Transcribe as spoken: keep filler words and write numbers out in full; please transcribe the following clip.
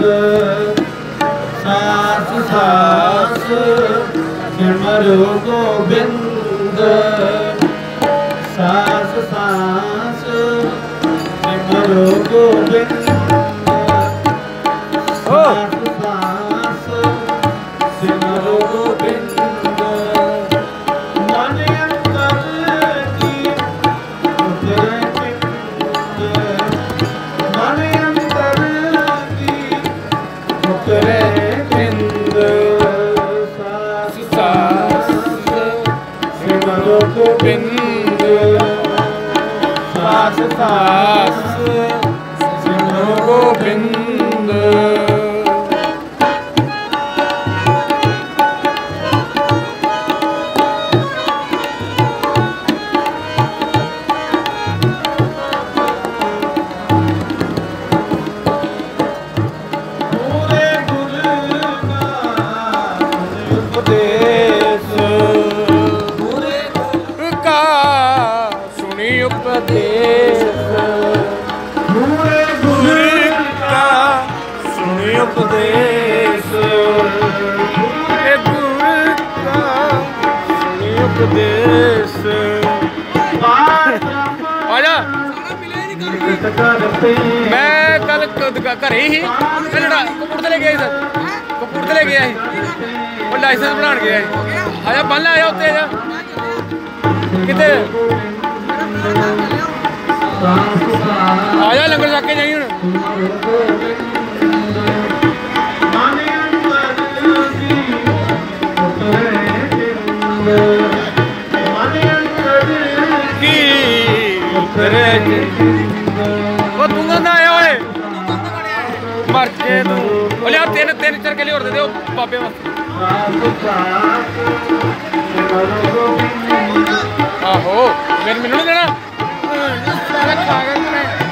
सास सास सिमरो गोबिंद सास सास सिमरो गोबिंद सास सास सिमरो गोबिंद मन अंतर की उतरे चिंत मन अंतर की उतरे चिंत सास सास सिमरो गोबिंद सास सास सिमरो गोबिंद उपदेश पूरे गुरु का सुनी उपदेश पूरे गुरु का सुनी उपदेश आजा मैं कल घरे ही कपूरथले गया सर कपूरथले गया और लाइसेंस बना गया आजा बन ला आया उत्ते आजा कितने आजा लंगर जाके जाइए वो तू कहना आया ओए मर के तू बोले आप तीन तीन चार किलो और दे दो बाबे आहो मेरे मैनू नहीं देना